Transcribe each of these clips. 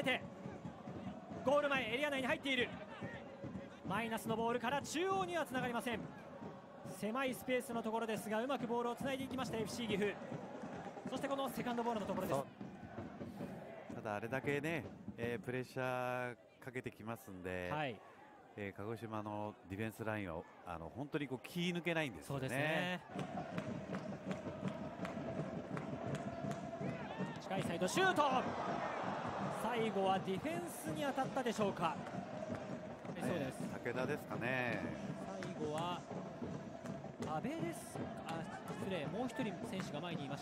てゴール前エリア内に入っている。マイナスのボールから中央にはつながりません。狭いスペースのところですがうまくボールをつないでいきました FC 岐阜。そしてこのセカンドボールのところです。 ただあれだけね、プレッシャーかけてきますんで、はい、鹿児島のディフェンスラインは本当に気抜けないんですよね。そうですね。近いサイドシュート。最後はディフェンスに当たったでしょうか。そうです。武田ですかね。最後は阿部ですか。失礼、もう一人選手が前にいました。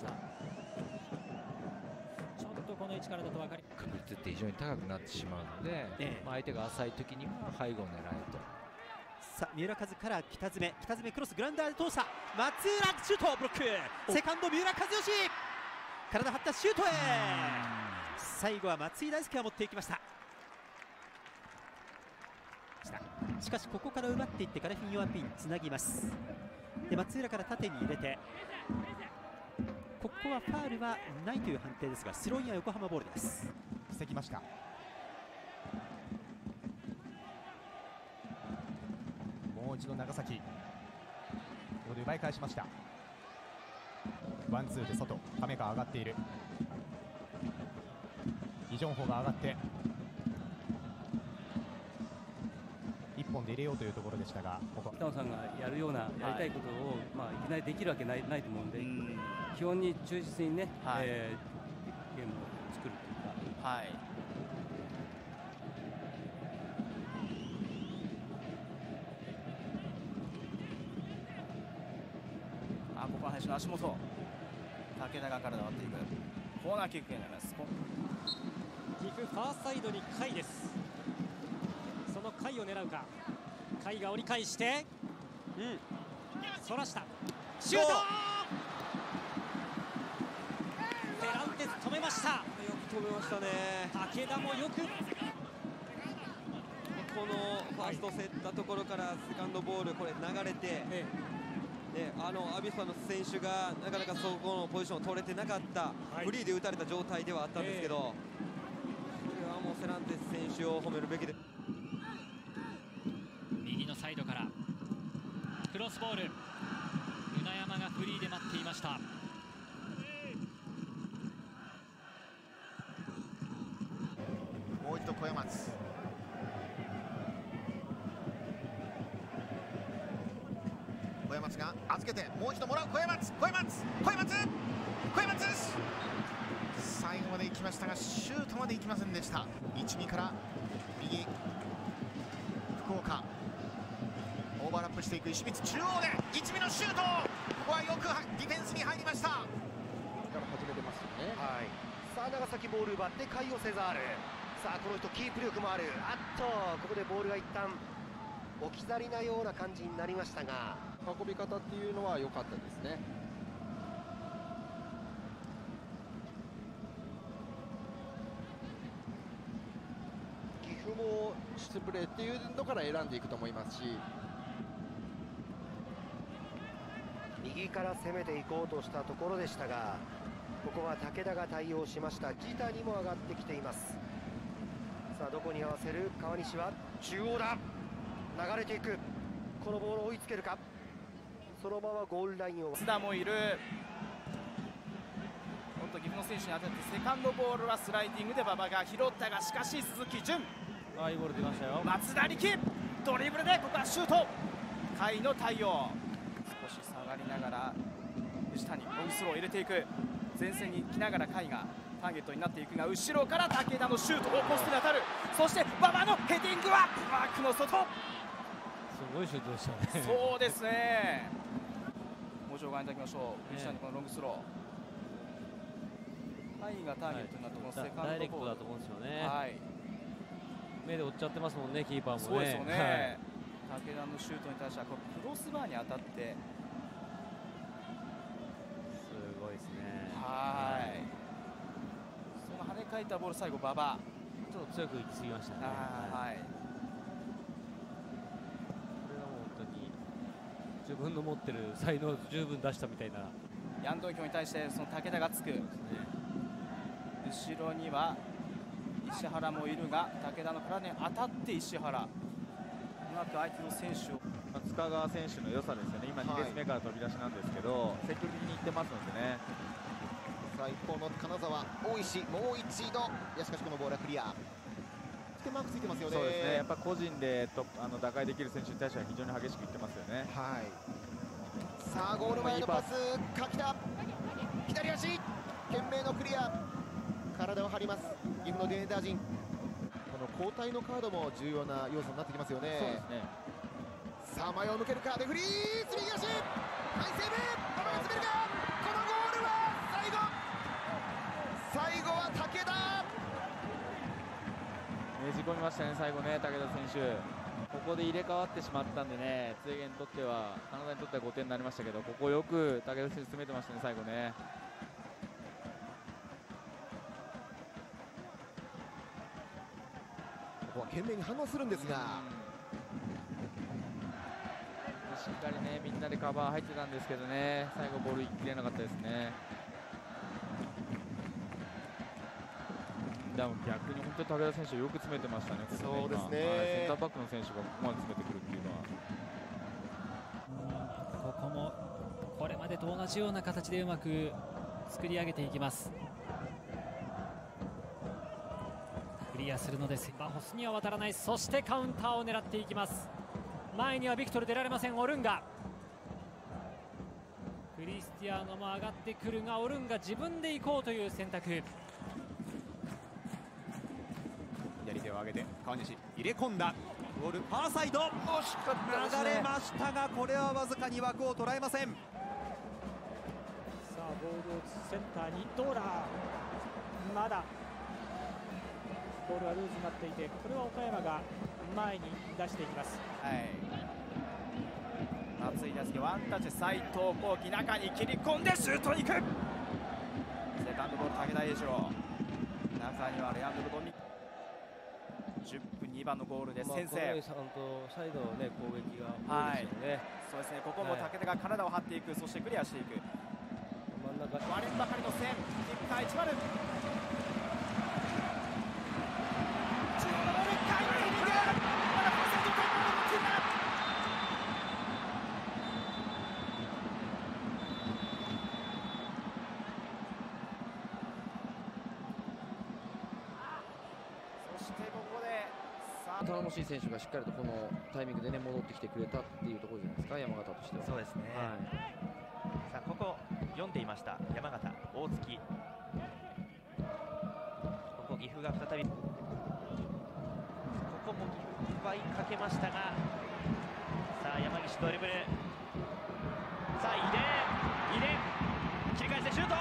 ちょっとこの位置からだと分かり確率って非常に高くなってしまうので、相手が浅い時には背後を狙えと。 さあ三浦和から北爪クロスグラウンダーで通した。松浦シュートブロック。セカンド三浦和義体張ったシュートへ。最後は松井大輔が持っていきました。しかしここから奪っていってガレフィン・ヨアピンつなぎます。で松浦から縦に入れて、ここはファールはないという判定ですがスローインは横浜ボールです。防ぎました。もう一度長崎、ここで奪い返しました。ワンツーで外、亀が上がっている。イ・ジョンホが上がって1本で入れようというところでしたが、ここ北野さんがやるような、やりたいことを、いきなりできるわけないと思うんで、基本に忠実にね、ゲームを作るというか。はい、ここは林の足元、竹田が体を割っていく。コーナーキックになります。 岐阜ファーサイドに甲斐です。その甲斐を狙うか。甲斐が折り返してそらしたシュート。フェランテス止めました。よく止めましたね。武田もよくこのファースト競ったところからセカンドボールこれ流れて、アビスパの選手がなかなかそこのポジションを取れてなかった、フリーで打たれた状態ではあったんですけど、これはもうセランテス選手を褒めるべきです。 右のサイドからクロスボール、船山がフリーで待っていました。 もう一度小山津、小山津が預けてもう一度もらう。小山津最後まで行きましたがシュートまで行きませんでした。1-2から右福岡、オーバーラップしていく石光、中央で1-2のシュート。ここはよくディフェンスに入りました。から始めてますよね。はい、さあ長崎ボール奪ってカイオ・セザール。さあこの人キープ力もある。ここでボールが一旦置き去りなような感じになりましたが、運び方っていうのは良かったですね。岐阜もスプレーっていうのから選んでいくと思いますし、右から攻めていこうとしたところでしたが、ここは武田が対応しました。ギターにも上がってきています。さあどこに合わせる。川西は中央だ。流れていく。このボールを追いつけるか。そのままゴールラインを。 津田もいる。本当岐阜の選手に当たってセカンドボールはスライディングで馬場が拾ったが、しかし鈴木純、いいボール出ましたよ。松田力ドリブルでここはシュート。甲斐の対応、少し下がりながら藤谷ロングスローを入れていく。前線に来ながら甲斐がターゲットになっていくが、後ろから武田のシュートをポストに当たる。そして馬場のヘディングはマークの外。 すごいシュートでしたね。 そうですね。もう一度ご覧いただきましょう。藤谷のこのロングスロー、甲斐がターゲットになったこのセカンドボール、 ダイレクトだと思うんですよね。 はい、 目で追っちゃってますもんね、キーパーもね。 そうですよね。武田のシュートに対してはこうクロスバーに当たって、 すごいですね。 はい、その跳ね返ったボール、最後馬場ちょっと強く行き過ぎましたね。 はい、 これはもう本当に自分の持ってる才能を十分出したみたいな。 ヤンドイキョに対してその武田がつく、後ろには石原もいるが武田の体に当たって石原うまく相手の選手を塚川選手の良さですよね。今2列目から飛び出しなんですけど、積極的にいってますのでね。 さあ一方の金沢、大石もう一度、いやしかしこのボールはクリア。マークついてますよね。 そうですね。やっぱ個人で打開できる選手に対しては非常に激しくいってますよね。 はい。さあゴール前のパス、柿田、左足、懸命のクリア。体を張ります。岐阜のデータ陣。この交代のカードも重要な要素になってきますよね。 そうですね。 さあ前を向けるか、レフリー、右足、ナイスセーブ、馬場が詰めるが、このゴールは最後は武田。 ねじ込みましたね、最後ね、武田選手。ここで入れ替わってしまったんでね、津江にとっては、カナダにとっては5点になりましたけど、ここよく武田選手詰めてましたね、最後ね。 ここは懸命に反応するんですが、 しっかりね、みんなでカバー入ってたんですけどね、最後ボールいきれなかったですね。でも逆に本当に武田選手よく詰めてましたね、ここね。 そうですね、 センターバックの選手がここまで詰めてくるっていうのは。 ここもこれまでと同じような形でうまく作り上げていきます。クリアするのですが、ホスには渡らない。そしてカウンターを狙っていきます。前にはビクトル出られません。オルンガ、クリスティアーノも上がってくるが、オルンガ自分で行こうという選択。 左手を上げて川西入れ込んだ、 ボールファーサイド、 惜しかったですね。 流れましたが、これはわずかに枠を捉えません。さあボールをセンターにドーラー、まだボールはルーズになっていて、これは岡山が前に出していきます。 はい、松井大輔ワンタッチ、斉藤幸輝中に切り込んでシュートに行く。セカンドボール武田栄翔、中にはレアンドロドミ、10分2番のゴールで先制。 さんとサイドのね攻撃がは多いですよね。 そうですね、ここも武田が体を張っていく、そしてクリアしていく。 真ん中割れんばかりの線、キッカー1丸。 頼もしい選手がしっかりとこのタイミングでね戻ってきてくれたっていうところじゃないですか、山形としては。 そうですね、はい、さあここ読んでいました山形、大月、ここ岐阜が再び、ここも岐阜奪いかけましたが、さあ山岸ドリブル、さあ入れ切り返してシュート、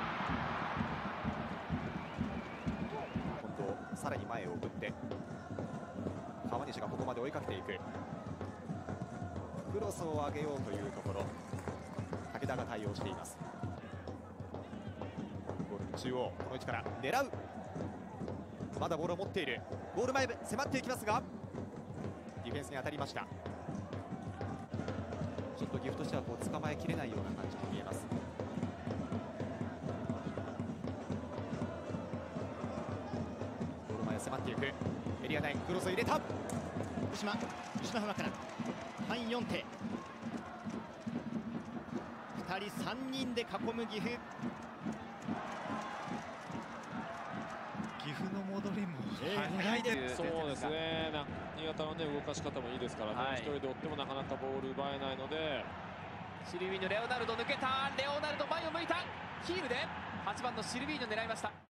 今度さらに前を送って川西がここまで追いかけていく、クロスを上げようというところ、武田が対応しています。ゴール中央、この位置から狙う、まだボールを持っている、ゴール前迫っていきますがディフェンスに当たりました。ちょっと岐阜としてはこう捕まえきれないような感じに見えます。ゴール前迫っていく、エリア内クロスを入れた、 吉野浜から半4手、2人3人で囲む岐阜。 岐阜の戻りも早いです。 そうですね、新潟の、動かし方もいいですからね、一人で追ってもなかなかボール奪えないので。 シルビーニョ、レオナルド抜けた、レオナルド前を向いた、ヒールで8番のシルビーニョ狙いました。